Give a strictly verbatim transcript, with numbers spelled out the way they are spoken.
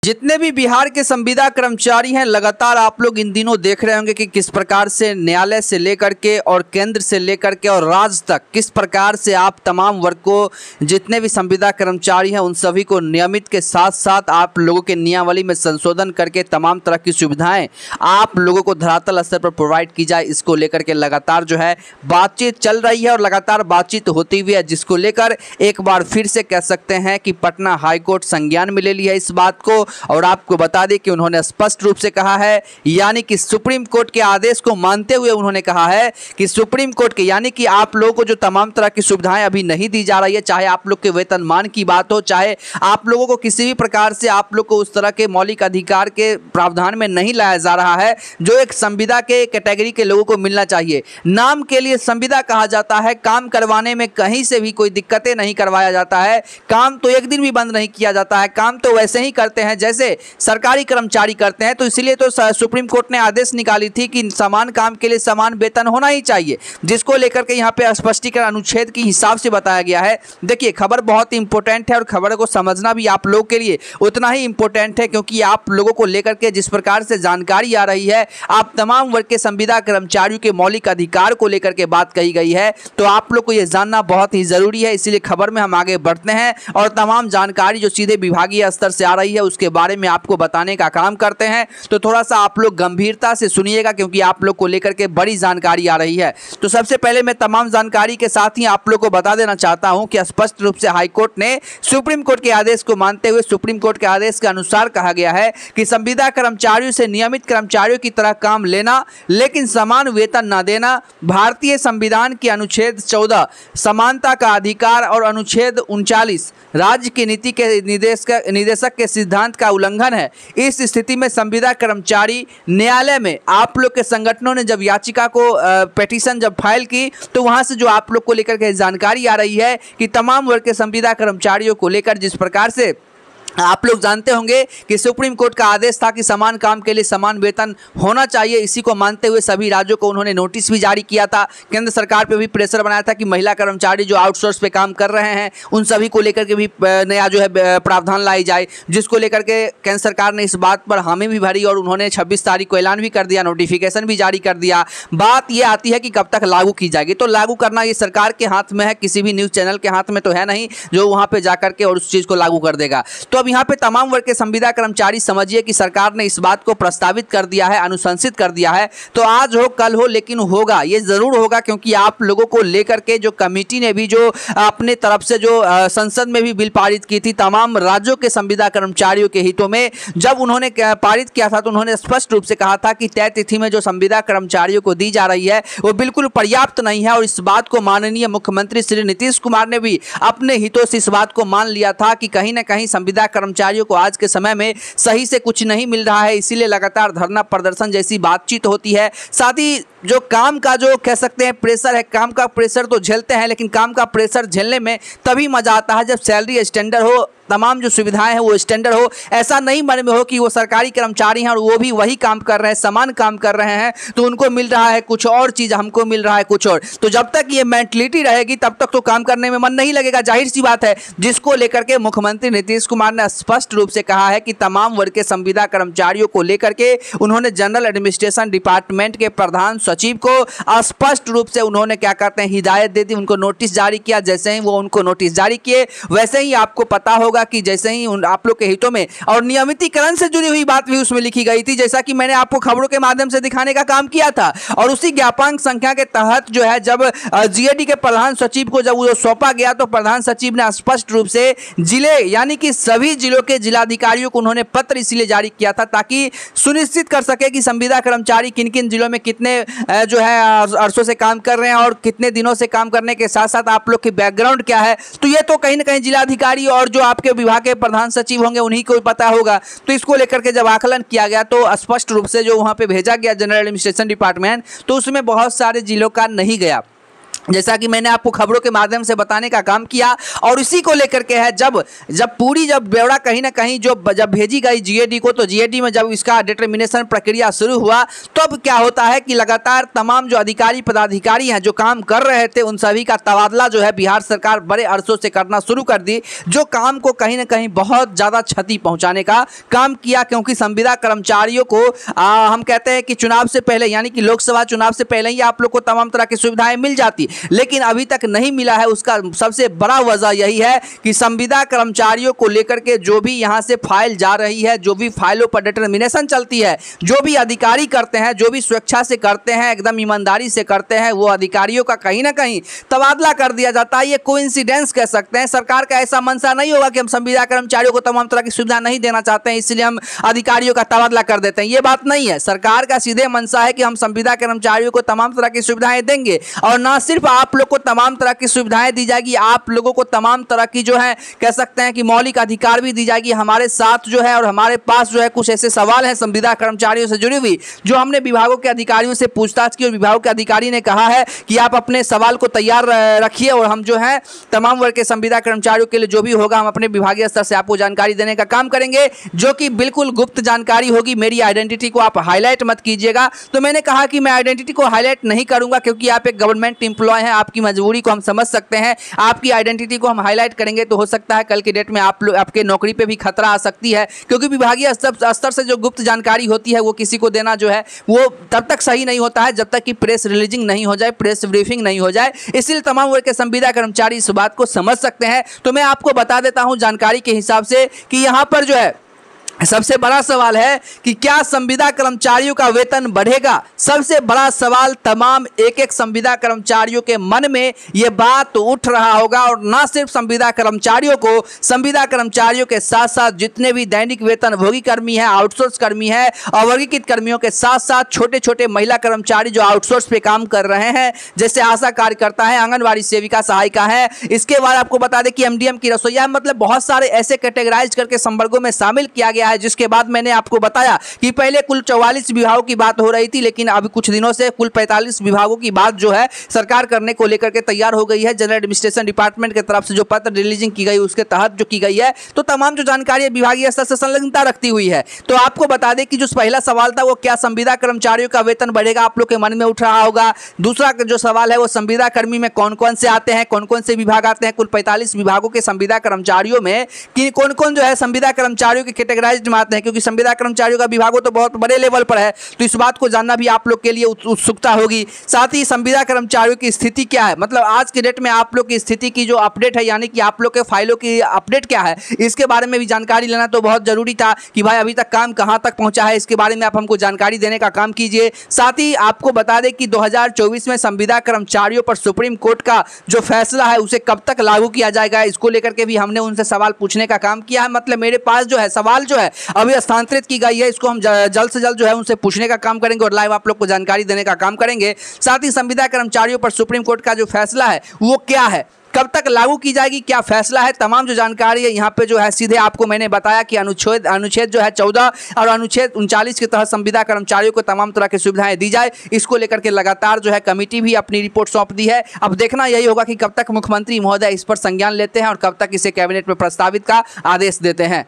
जितने भी बिहार के संविदा कर्मचारी हैं, लगातार आप लोग इन दिनों देख रहे होंगे कि किस प्रकार से न्यायालय से लेकर के और केंद्र से लेकर के और राज्य तक किस प्रकार से आप तमाम वर्ग को, जितने भी संविदा कर्मचारी हैं उन सभी को नियमित के साथ साथ आप लोगों के नियमावली में संशोधन करके तमाम तरह की सुविधाएं आप लोगों को धरातल स्तर पर प्रोवाइड की जाए, इसको लेकर के लगातार जो है बातचीत चल रही है और लगातार बातचीत होती हुई है, जिसको लेकर एक बार फिर से कह सकते हैं कि पटना हाईकोर्ट संज्ञान में ले लिया इस बात को। और आपको बता दें कि उन्होंने स्पष्ट रूप से कहा है, यानी कि सुप्रीम कोर्ट के आदेश को मानते हुए उन्होंने कहा है कि सुप्रीम कोर्ट के, यानी कि आप लोगों को जो तमाम तरह की सुविधाएं अभी नहीं दी जा रही है, चाहे आप लोग के वेतनमान की बात हो, चाहे आप लोगों को किसी भी प्रकार से आप लोग को उस तरह के मौलिक अधिकार के प्रावधान में नहीं लाया जा रहा है जो एक संविदा के कैटेगरी के लोगों को मिलना चाहिए। नाम के लिए संविदा कहा जाता है, काम करवाने में कहीं से भी कोई दिक्कतें नहीं करवाया जाता है, काम तो एक दिन भी बंद नहीं किया जाता है, काम तो वैसे ही करते हैं जैसे सरकारी कर्मचारी करते हैं। तो इसीलिए तो सुप्रीम कोर्ट ने आदेश निकाली थी कि समान काम के लिए समान वेतन होना ही चाहिए, जिसको लेकर के यहाँ पे स्पष्टीकरण अनुच्छेद के हिसाब से बताया गया है। देखिए, खबर बहुत इंपॉर्टेंट है और खबर को समझना भी आप लोगों के लिए उतना ही इंपॉर्टेंट है, क्योंकि आप लोगों को लेकर के जिस प्रकार से जानकारी आ रही है, आप तमाम वर्ग के संविदा कर्मचारियों के मौलिक अधिकार को लेकर के बात कही गई है, तो आप लोग को यह जानना बहुत ही जरूरी है। इसीलिए खबर में हम आगे बढ़ते हैं और तमाम जानकारी जो सीधे विभागीय स्तर से आ रही है उसके बारे में आपको बताने का काम करते हैं। तो थोड़ा सा आप लोग गंभीरता से सुनिएगा, क्योंकि आप लोग को लेकर के बड़ी जानकारी आ रही है। तो सबसे पहले मैं तमाम जानकारी के साथ ही आप लोग को बता देना चाहता हूं कि स्पष्ट रूप से हाईकोर्ट ने सुप्रीम कोर्ट के आदेश को मानते हुए सुप्रीम कोर्ट के आदेश के अनुसार कहा गया है कि संविदा कर्मचारियों से नियमित कर्मचारियों की तरह काम लेना लेकिन समान वेतन न देना, भारतीय संविधान के अनुच्छेद चौदह समानता का अधिकार और अनुच्छेद उनचालीस राज्य की नीति के निदेशक निदेशक के सिद्धांत का उल्लंघन है। इस स्थिति में संविदा कर्मचारी न्यायालय में आप लोग के संगठनों ने जब याचिका को पिटीशन जब फाइल की, तो वहां से जो आप लोग को लेकर के जानकारी आ रही है कि तमाम वर्ग के संविदा कर्मचारियों को लेकर जिस प्रकार से आप लोग जानते होंगे कि सुप्रीम कोर्ट का आदेश था कि समान काम के लिए समान वेतन होना चाहिए, इसी को मानते हुए सभी राज्यों को उन्होंने नोटिस भी जारी किया था। केंद्र सरकार पे भी प्रेशर बनाया था कि महिला कर्मचारी जो आउटसोर्स पे काम कर रहे हैं उन सभी को लेकर के भी नया जो है प्रावधान लाई जाए, जिसको लेकर के केंद्र सरकार ने इस बात पर हामी भी भरी और उन्होंने छब्बीस तारीख को ऐलान भी कर दिया, नोटिफिकेशन भी जारी कर दिया। बात यह आती है कि कब तक लागू की जाएगी, तो लागू करना ये सरकार के हाथ में है, किसी भी न्यूज़ चैनल के हाथ में तो है नहीं जो वहाँ पर जाकर के और उस चीज़ को लागू कर देगा। तो अब यहाँ पे तमाम वर्ग के संविदा कर्मचारी समझिए कि सरकार ने इस बात को प्रस्तावित कर दिया है, अनुशंसित कर दिया है, तो आज हो कल हो लेकिन होगा, ये जरूर होगा, क्योंकि आप लोगों को लेकर के जो कमेटी ने भी जो अपने तरफ से जो संसद में भी बिल पारित की थी तमाम राज्यों के संविदा कर्मचारियों के हितों में, जब उन्होंने पारित किया था तो उन्होंने स्पष्ट रूप से कहा था कि तय तिथि में जो संविदा कर्मचारियों को दी जा रही है वो बिल्कुल पर्याप्त नहीं है। और इस बात को माननीय मुख्यमंत्री श्री नीतीश कुमार ने भी अपने हितों से इस बात को मान लिया था कि कहीं ना कहीं संविदा कर्मचारियों को आज के समय में सही से कुछ नहीं मिल रहा है, इसीलिए लगातार धरना प्रदर्शन जैसी बातचीत होती है। साथ ही जो काम का जो कह सकते हैं प्रेशर है, काम का प्रेशर तो झेलते हैं, लेकिन काम का प्रेशर झेलने में तभी मजा आता है जब सैलरी स्टैंडर्ड हो, तमाम जो सुविधाएं हैं वो स्टैंडर्ड हो। ऐसा नहीं मन में हो कि वो सरकारी कर्मचारी हैं और वो भी वही काम कर रहे हैं, समान काम कर रहे हैं, तो उनको मिल रहा है कुछ और चीज़, हमको मिल रहा है कुछ और। तो जब तक ये मेंटलिटी रहेगी तब तक तो काम करने में मन नहीं लगेगा, जाहिर सी बात है, जिसको लेकर के मुख्यमंत्री नीतीश कुमार ने स्पष्ट रूप से कहा है कि तमाम वर्ग के संविदा कर्मचारियों को लेकर के उन्होंने जनरल एडमिनिस्ट्रेशन डिपार्टमेंट के प्रधान सचिव को स्पष्ट रूप से उन्होंने क्या कहते हैं हिदायत दे दी, उनको नोटिस जारी किया। जैसे ही वो उनको नोटिस जारी किए वैसे ही आपको पता होगा कि जैसे ही उन आप लोग के हितों में और नियमितीकरण से जुड़ी हुई बात भी उसमें लिखी गई थी, जैसा कि मैंने आपको खबरों के माध्यम से दिखाने का काम किया था। और उसी ज्ञापन संख्या के तहत जो है जब जीएडी के प्रधान सचिव को जब वो सौंपा गया तो प्रधान सचिव ने स्पष्ट रूप से जिले यानी कि सभी जिलों के जिलाधिकारियों को उन्होंने पत्र इसलिए जारी किया था ताकि सुनिश्चित कर सके कि संविदा कर्मचारी किन किन जिलों में कितने जो है अरसों से काम कर रहे हैं और कितने दिनों से काम करने के साथ साथ आप लोग की बैकग्राउंड क्या है। तो ये तो कहीं ना कहीं जिलाधिकारी और जो आपके विभाग के प्रधान सचिव होंगे उन्हीं को पता होगा। तो इसको लेकर के जब आकलन किया गया तो स्पष्ट रूप से जो वहां पे भेजा गया जनरल एडमिनिस्ट्रेशन डिपार्टमेंट, तो उसमें बहुत सारे जिलों का नहीं गया। जैसा कि मैंने आपको खबरों के माध्यम से बताने का काम किया, और इसी को लेकर के है जब जब पूरी जब ब्यौरा कहीं ना कहीं जो जब भेजी गई जीएडी को, तो जीएडी में जब इसका डिटर्मिनेशन प्रक्रिया शुरू हुआ तब क्या होता है कि लगातार तमाम जो अधिकारी पदाधिकारी हैं जो काम कर रहे थे उन सभी का तबादला जो है बिहार सरकार बड़े अरसों से करना शुरू कर दी, जो काम को कहीं ना कहीं बहुत ज़्यादा क्षति पहुँचाने का काम किया। क्योंकि संविदा कर्मचारियों को आ, हम कहते हैं कि चुनाव से पहले यानी कि लोकसभा चुनाव से पहले ही आप लोग को तमाम तरह की सुविधाएं मिल जाती, लेकिन अभी तक नहीं मिला है। उसका सबसे बड़ा वजह यही है कि संविदा कर्मचारियों को लेकर के जो भी यहां से फाइल जा रही है, जो भी फाइलों पर डिटर्मिनेशन चलती है, जो भी अधिकारी करते हैं, जो भी स्वेच्छा से करते हैं, एकदम ईमानदारी से करते हैं, वो अधिकारियों का कहीं ना कहीं तबादला कर दिया जाता है। ये कोइंसिडेंस कह सकते हैं। सरकार का ऐसा मंशा नहीं होगा कि हम संविदा कर्मचारियों को तमाम तरह की सुविधा नहीं देना चाहते हैं इसलिए हम अधिकारियों का तबादला कर देते हैं, ये बात नहीं है। सरकार का सीधे मंशा है कि हम संविदा कर्मचारियों को तमाम तरह की सुविधाएं देंगे, और ना सिर्फ आप लोग को तमाम तरह की सुविधाएं दी जाएगी, आप लोगों को तमाम तरह की जो है कह सकते हैं कि मौलिक अधिकार भी दी जाएगी। हमारे साथ जो है और हमारे पास जो है कुछ ऐसे सवाल हैं संविदा कर्मचारियों से जुड़ी हुई, जो हमने विभागों के अधिकारियों से पूछताछ की, और विभागों के अधिकारी ने कहा है कि आप अपने सवाल को तैयार रखिए और हम जो है तमाम वर्ग के संविदा कर्मचारियों के लिए जो भी होगा हम अपने विभागीय स्तर से आपको जानकारी देने का काम करेंगे, जो कि बिल्कुल गुप्त जानकारी होगी। मेरी आइडेंटिटी को आप हाईलाइट मत कीजिएगा। तो मैंने कहा कि मैं आइडेंटिटी को हाईलाइट नहीं करूंगा क्योंकि आप एक गवर्नमेंट एम्प्लॉय हैं, आपकी मजबूरी को हम समझ सकते हैं। आपकी आइडेंटिटी को हम हाईलाइट करेंगे तो हो सकता है कल की डेट में आप लोग आपके नौकरी पे भी खतरा आ सकती है, क्योंकि विभागीय स्तर स्तर से जो गुप्त जानकारी होती है वो किसी को देना जो है वो तब तक सही नहीं होता है जब तक कि प्रेस रिलीजिंग नहीं हो जाए, प्रेस ब्रीफिंग नहीं हो जाए। इसलिए तमाम वर्ग के संविदा कर्मचारी इस बात को समझ सकते हैं। तो मैं आपको बता देता हूं जानकारी के हिसाब से कि यहां पर जो है सबसे बड़ा सवाल है कि क्या संविदा कर्मचारियों का वेतन बढ़ेगा। सबसे बड़ा सवाल तमाम एक एक संविदा कर्मचारियों के मन में ये बात तो उठ रहा होगा, और ना सिर्फ संविदा कर्मचारियों को, संविदा कर्मचारियों के साथ साथ जितने भी दैनिक वेतनभोगी कर्मी हैं, आउटसोर्स कर्मी हैं, अवर्गीकृत कर्मियों के साथ साथ छोटे छोटे महिला कर्मचारी जो आउटसोर्स पे काम कर रहे हैं, जैसे आशा कार्यकर्ता है, आंगनबाड़ी सेविका, सहायिका है। इसके बाद आपको बता दें कि एमडीएम की रसोईया, मतलब बहुत सारे ऐसे कैटेगराइज करके संवर्गों में शामिल किया गया है। जिसके बाद मैंने आपको बताया कि पहले कुल चौवालीस विभागों की बात हो रही थी, लेकिन अभी कुछ दिनों से कुल पैंतालीस विभागों की बात जो है सरकार करने को लेकर के तैयार हो गई है। जनरल एडमिनिस्ट्रेशन डिपार्टमेंट की तरफ से जो पत्र रिलीजिंग की गई उसके तहत जो की गई है, तो तमाम जो जानकारी विभागीय स्तर से संलग्नता रखती हुई है। तो आपको बता दें कि जो पहला सवाल था वो क्या संविदा कर्मचारियों का वेतन बढ़ेगा, आप लोग के मन में उठ रहा होगा। दूसरा जो सवाल है वो संविदा कर्मी में कौन कौन से आते हैं, कौन कौन से विभाग आते हैं। कुल पैंतालीस विभागों के संविदा कर्मचारियों में कि कौन कौन जो है संविदा कर्मचारियों के कैटेगराइज्ड में आते हैं, क्योंकि संविदा कर्मचारियों का विभागों तो बहुत बड़े लेवल पर है, तो इस बात को जानना भी आप लोग के लिए उत्सुकता होगी। साथ ही संविदा कर्मचारियों की स्थिति क्या है, मतलब आज के डेट में आप लोग की स्थिति की जो अपडेट है, यानी कि आप लोग के फाइलों की अपडेट क्या है, इसके बारे में भी जानकारी लेना तो बहुत जरूरी था कि भाई अभी तक काम कहां तक पहुंचा है, इसके बारे में आप हमको जानकारी देने का काम कीजिए। साथ ही आपको बता दें कि दो हज़ार चौबीस में संविदा कर्मचारियों पर सुप्रीम कोर्ट का जो फैसला है उसे कब तक लागू किया जाएगा, इसको लेकर के भी हमने उनसे सवाल पूछने का काम किया है। मतलब मेरे पास जो है सवाल जो है अभी स्थानांतरित की गई है, इसको हम जल्द से जल्द जो है उनसे पूछने का काम करेंगे और लाइव आप लोग को जानकारी देने का काम करेंगे। साथ ही संविदा कर्मचारियों पर सुप्रीम कोर्ट का जो फैसला है वो क्या है, कब तक लागू की जाएगी, क्या फैसला है, तमाम जो जानकारी है यहाँ पे जो है सीधे आपको मैंने बताया कि अनुच्छेद अनुच्छेद जो है चौदह और अनुच्छेद उनचालीस के तहत संविदा कर्मचारियों को तमाम तरह की सुविधाएं दी जाए। इसको लेकर के लगातार जो है कमेटी भी अपनी रिपोर्ट सौंप दी है। अब देखना यही होगा कि कब तक मुख्यमंत्री महोदय इस पर संज्ञान लेते हैं और कब तक इसे कैबिनेट में प्रस्तावित का आदेश देते हैं।